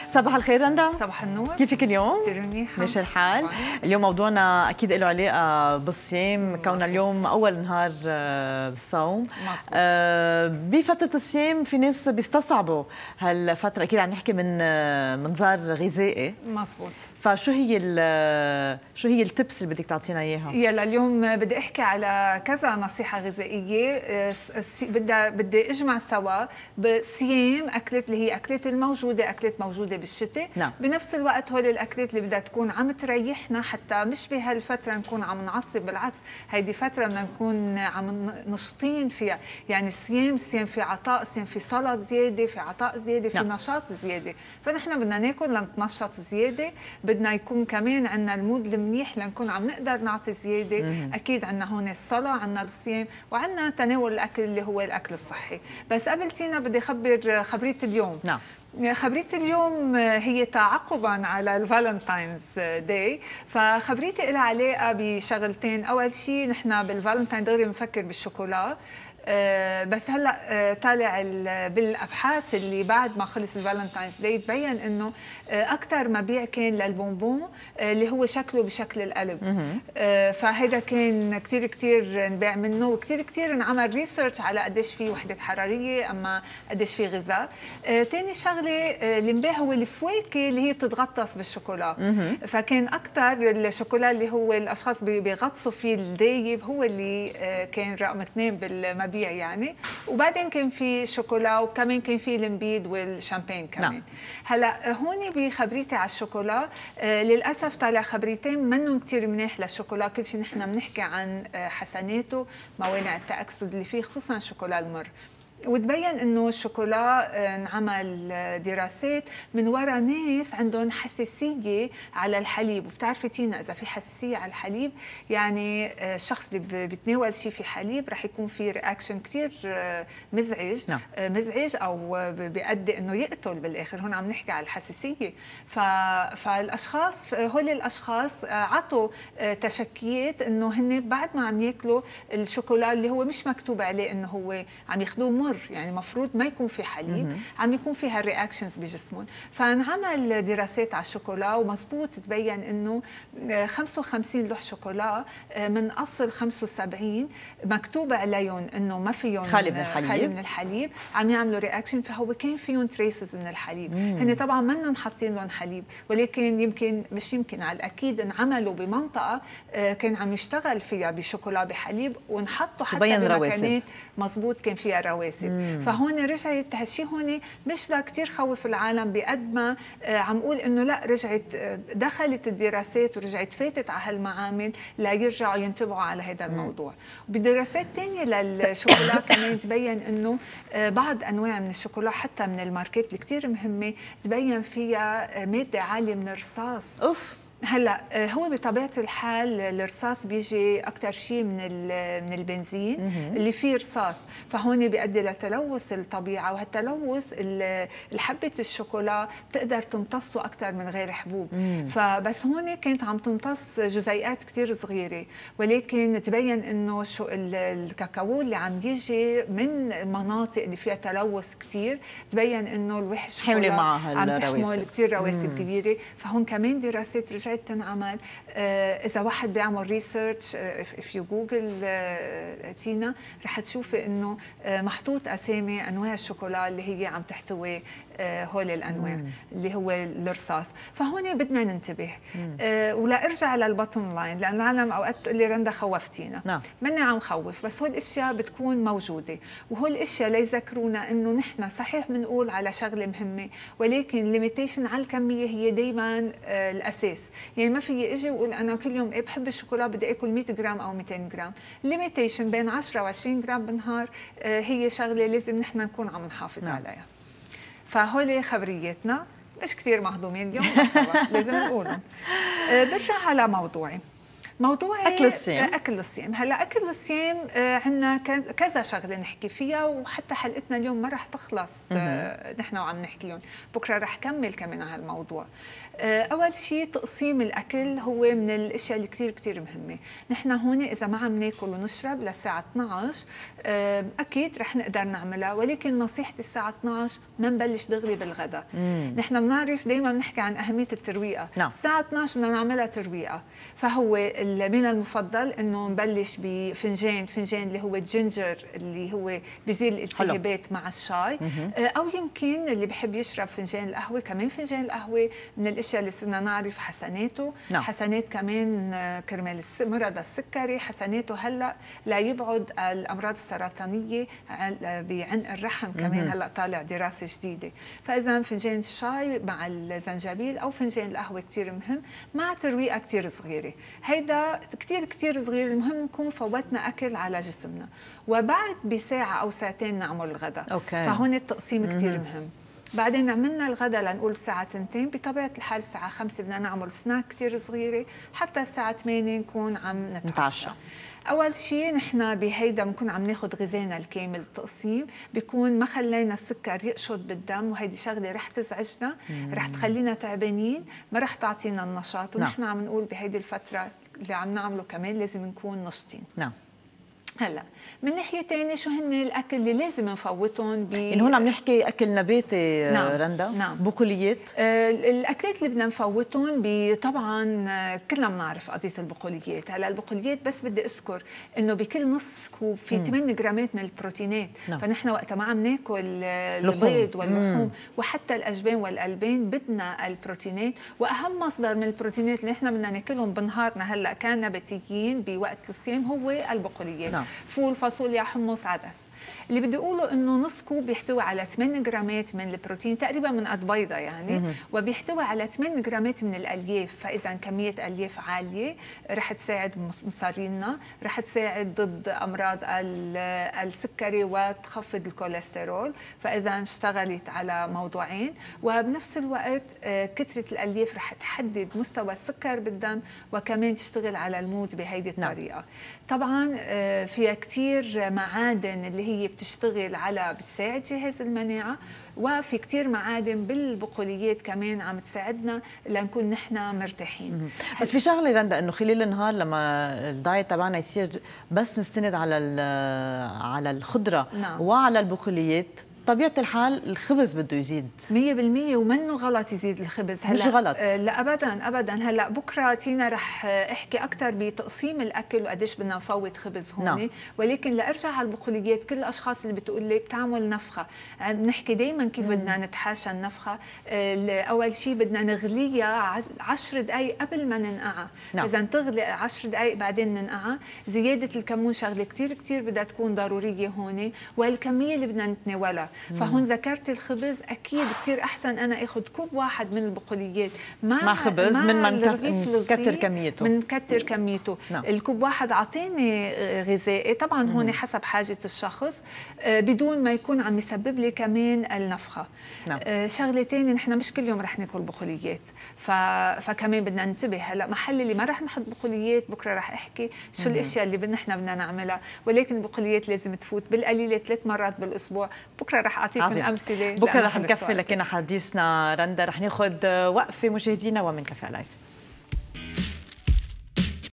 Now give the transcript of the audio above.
صباح الخير رندا. صباح النور. كيفك اليوم؟ كثير منيحة. ماشي الحال؟ اليوم موضوعنا أكيد له علاقة بالصيام، كوننا اليوم أول نهار بالصوم. بفترة الصيام في ناس بيستصعبوا هالفترة، أكيد عم نحكي من منظار غذائي. مزبوط. فشو هي التبس اللي بدك تعطينا إياها؟ يلا اليوم بدي أحكي على كذا نصيحة غذائية. بدي أجمع سوا بصيام أكلات اللي هي أكلات الموجودة، أكلات موجودة بالشتاء. نعم. بنفس الوقت هول الأكلات اللي بدها تكون عم تريحنا، حتى مش بهالفترة نكون عم نعصب، بالعكس هيدي فترة بدنا نكون عم نشطين فيها. يعني الصيام في عطاء، صيام في صلاة زيادة، في عطاء زيادة، في نشاط زيادة. فنحن بدنا ناكل لنتنشط زيادة، بدنا يكون كمان عندنا المود المنيح لنكون عم نقدر نعطي زيادة. أكيد عندنا هون الصلاة، عندنا الصيام، وعندنا تناول الأكل اللي هو الأكل الصحي. بس قبل تينا بدي أخبر خبرية اليوم. نعم. خبرية اليوم هي تعقبا على الفالنتاينز داي، فخبريتي لها علاقة بشغلتين. أول شيء نحن بالفالنتاين دغري بنفكر بالشوكولا، بس هلا طالع بالابحاث اللي بعد ما خلص الفالنتاينز داي تبين انه اكثر مبيع كان للبونبون اللي هو شكله بشكل القلب. فهذا كان كثير نباع منه، وكثير انعمل ريسيرش على قديش في وحده حراريه، اما قديش في غذاء. ثاني شغله اللي انباع هو الفواكه اللي هي بتتغطس بالشوكولا. فكان اكثر الشوكولا اللي هو الاشخاص بيغطسوا فيه الدايب هو اللي كان رقم 2 بالمبيع يعني. وبعدين كان في شوكولا، وكمان كان في المبيد والشامبين كمان. نعم. هلا هون بخبريتي على الشوكولا للاسف طالع خبريتين منهم كثير منيح للشوكولا. كل شيء نحن بنحكي عن حسناته، موانع التاكسد اللي فيه، خصوصا الشوكولا المر. وتبين انه الشوكولا انعمل دراسات من وراء ناس عندهم حساسيه على الحليب. وبتعرفي تينا اذا في حساسيه على الحليب يعني الشخص اللي بيتناول شيء في حليب رح يكون في رياكشن كثير مزعج. نعم. مزعج او بيؤدي انه يقتل بالاخر. هون عم نحكي على الحساسيه. فالاشخاص هول الاشخاص عطوا تشكيات انه هن بعد ما عم ياكلوا الشوكولا اللي هو مش مكتوب عليه انه هو عم ياخذوه مر، يعني المفروض ما يكون في حليب، عم يكون في هالرياكشنز بجسمهم. فانعمل دراسات على الشوكولا ومزبوط تبين انه 55 لوح شوكولا من اصل 75 مكتوب عليهم انه ما فيهم خالي من الحليب عم يعملوا رياكشن. فهو كان فيهم تريسز من الحليب. هن طبعا منهم حاطين لهم حليب، ولكن يمكن مش يمكن على الاكيد انعملوا بمنطقه كان عم يشتغل فيها بشوكولا بحليب، ونحطوا حتى بمكانات مزبوط كان فيها رواسب. فهون رجعت هالشيء هون مش لا كثير خوف العالم بقد ما عم قول انه لا، رجعت دخلت الدراسات ورجعت فاتت على هالمعامل ليرجعوا ينتبهوا على هذا الموضوع. بدراسات ثانيه للشوكولا كمان تبين انه بعض انواع من الشوكولا حتى من الماركات اللي كثير مهمه تبين فيها ماده عاليه من الرصاص. هلا هو بطبيعه الحال الرصاص بيجي اكثر شيء من البنزين اللي فيه رصاص، فهون بيؤدي لتلوث الطبيعه. وهالتلوث الحبه الشوكولا بتقدر تمتصه اكثر من غير حبوب. فبس هون كانت عم تمتص جزيئات كثير صغيره، ولكن تبين انه الكاكاو اللي عم يجي من مناطق اللي فيها تلوث كثير تبين انه الوحش الشوكولا عم تحمل كثير رواسب كبيره. فهون كمان دراسات رجعت تنعمل. اذا واحد بيعمل ريسيرش في جوجل تينا رح تشوفي انه محطوط اسامي انواع الشوكولا اللي هي عم تحتوي هول الانواع اللي هو الرصاص. فهون بدنا ننتبه. ولا ارجع للبطن لاين، لان العالم اوقات تقول لي رندا خوفتينا. نعم. ماني عم خوف، بس هول الاشياء بتكون موجوده، وهول الاشياء ليذكرونا انه نحن صحيح بنقول على شغله مهمه، ولكن ليميتيشن على الكميه هي دائما الاساس. يعني ما في اجي واقول انا كل يوم بحب الشوكولا بدي اكل 100 جرام او 200 جرام. ليميتيشن بين 10 و20 جرام بالنهار هي شغله لازم نحن نكون عم نحافظ عليها. فهول خبرياتنا مش كثير مهضومين اليوم بس لازم نقولهم. برجع على موضوعي. موضوع اكل الصيام. اكل الصيام، هلا اكل الصيام عندنا كذا شغله نحكي فيها، وحتى حلقتنا اليوم ما رح تخلص نحن وعم نحكيهم، بكره رح كمل كمان على هالموضوع. اول شيء تقسيم الاكل هو من الاشياء اللي كثير مهمه. نحن هون اذا ما عم ناكل ونشرب للساعه 12 اكيد رح نقدر نعملها، ولكن نصيحتي الساعه 12 ما نبلش دغري بالغداء. نحن بنعرف دائما بنحكي عن اهميه الترويقه. الساعه 12 بدنا نعملها ترويقه، فهو من المفضل انه نبلش بفنجان اللي هو الجنجر اللي هو بيزيل الالتهابات مع الشاي، او يمكن اللي بحب يشرب فنجان القهوه، كمان فنجان القهوه من الاشياء اللي صرنا نعرف حسناته. حسنات كمان كرمال مرض السكري، حسناته هلا لا يبعد الامراض السرطانيه بعنق الرحم، كمان هلا طالع دراسه جديده. فاذا فنجان الشاي مع الزنجبيل او فنجان القهوه كثير مهم، مع ترويقه كثير صغيره. هيدا كثير صغير، المهم نكون فوتنا اكل على جسمنا، وبعد بساعه او ساعتين نعمل الغداء. فهون التقسيم كثير مهم. بعدين عملنا الغداء لنقول الساعة 2، بطبيعة الحال الساعة 5 بدنا نعمل سناك كتير صغيرة، حتى الساعة 8 نكون عم نتعشى. أول شيء نحن بهيدا بنكون عم ناخد غذائنا الكامل. التقسيم بيكون ما خلينا السكر يقشط بالدم، وهيدي شغلة رح تزعجنا، رح تخلينا تعبانين، ما رح تعطينا النشاط. ونحن عم نقول بهيدي الفترة اللي عم نعمله كمان لازم نكون نشطين. هلا من ناحيه ثانيه شو هن الاكل اللي لازم نفوتهم يعني هون عم نحكي اكل نباتي رندا؟ بقوليات. الاكلات اللي بدنا نفوتهم طبعا كلنا بنعرف قضيه البقوليات. هلا البقوليات بس بدي اذكر انه بكل نص كوب في 8 جرامات من البروتينات. فنحن وقت ما عم ناكل البيض واللحوم وحتى الاجبان والالبان بدنا البروتينات، واهم مصدر من البروتينات اللي نحن بدنا ناكلهم بنهارنا هلا كنباتيين بوقت الصيام هو البقوليات. فول، فاصوليا، حمص، عدس. اللي بدي اقوله انه نص كوب بيحتوي على 8 جرامات من البروتين، تقريبا من قد بيضه يعني، وبيحتوي على 8 جرامات من الالياف. فاذا كميه الياف عاليه رح تساعد مصارينا، رح تساعد ضد امراض السكري وتخفض الكوليسترول. فاذا اشتغلت على موضوعين، وبنفس الوقت كثره الالياف رح تحدد مستوى السكر بالدم، وكمان تشتغل على المود بهيدي الطريقه. طبعا فيها كثير معادن اللي هي بتشتغل على بتساعد جهاز المناعة، وفي كثير معادن بالبقوليات كمان عم تساعدنا لنكون نحن مرتاحين. بس في شغله رندا، انه خلال النهار لما الدايت تبعنا يصير بس مستند على الخضره وعلى البقوليات، طبيعة الحال الخبز بده يزيد 100%، ومنه غلط يزيد الخبز. هلا مش غلط، لا ابدا. هلا بكره تينا رح احكي اكثر بتقسيم الاكل وقديش بدنا نفوت خبز هون. ولكن لارجع على البقوليات، كل الاشخاص اللي بتقول لي بتعمل نفخه، بنحكي دائما كيف بدنا نتحاشى النفخه. اول شيء بدنا نغليها 10 دقائق قبل ما ننقعها. اذا تغلي 10 دقائق بعدين ننقعها. زياده الكمون شغله كثير بدها تكون ضروريه هون، والكميه اللي بدنا نتناولها. فهون ذكرت الخبز، اكيد كثير احسن انا اخذ كوب واحد من البقوليات مع خبز من ما نكتر كميته. الكوب واحد اعطيني غذائي طبعا هون حسب حاجه الشخص، بدون ما يكون عم يسبب لي كمان النفخه. شغله ثانيه، نحن مش كل يوم رح ناكل بقوليات، فكمان بدنا ننتبه. هلا محل اللي ما رح نحط بقوليات، بكره رح احكي شو الاشياء اللي نحن بدنا نعملها. ولكن البقوليات لازم تفوت بالقليله 3 مرات بالاسبوع. بكره رح اعطيكم امثله. بكره رح نكفي لكن حديثنا رندا. رح ناخذ وقفه مشاهدينا ومن كفي لايف.